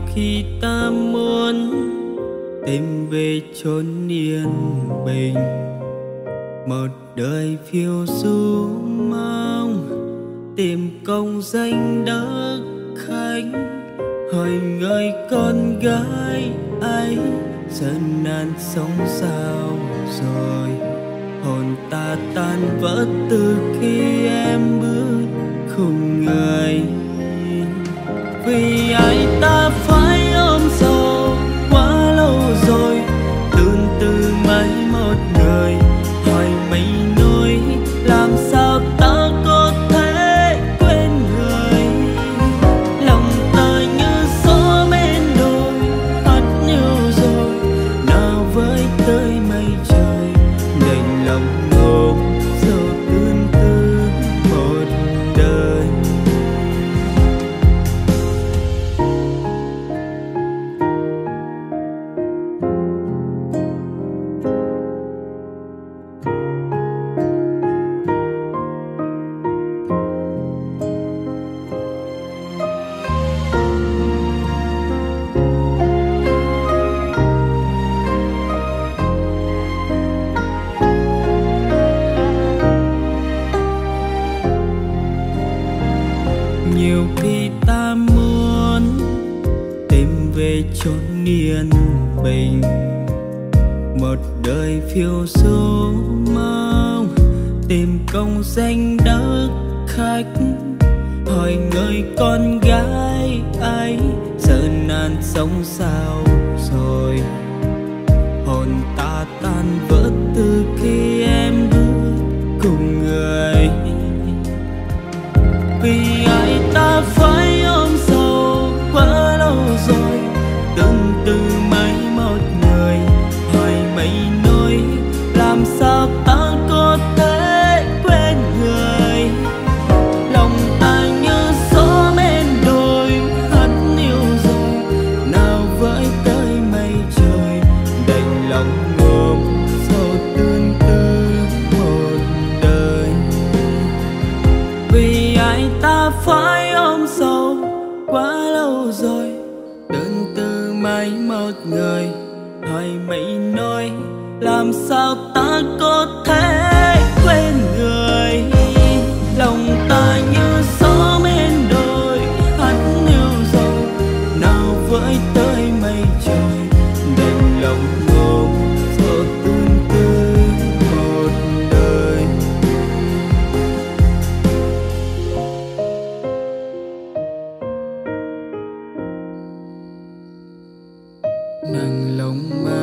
khi ta muốn tìm về chốn yên bình, một đời phiêu du mong tìm công danh đất khách. Hỏi người con gái ấy giờ nan sống sao rồi, hồn ta tan vỡ từ khi em bước cùng người. Vì ai ta phải ôm sầu quá lâu rồi, tương tư mấy một người. Hỏi mấy nỗi làm sao ta có thể quên người. Lòng ta như gió bên đồi hắt nhiều rồi, nào với tới mây trời đành lòng ngộp sầu tương tư một đời. Nhiều khi ta muốn tìm về chốn yên bình, một đời phiêu du mong tìm công danh đất khách. Hỏi người con gái ấy giờ nan sống sao rồi, hồn ta tan vỡ từ khi em bước cùng người. Vì ai ta phải ôm sầu quá lâu rồi, tương tư mấy một người. Hỏi mấy nỗi làm sao ta có thể quên người. Lòng ta như gió bên đồi hắt nhiều rồi, nào với tới mây trời đành lòng ngộp sầu tương tư một đời. Vì ai ta phải ôm sầu quá lâu rồi, tương tư mấy một người. Hỏi mấy nỗi làm sao ta có thể quên người. Lòng ta như gió bên đồi hắt nhiều rồi, nào với tới mây trời đành lòng ngộp sầu tương tư một đời. Nặng lòng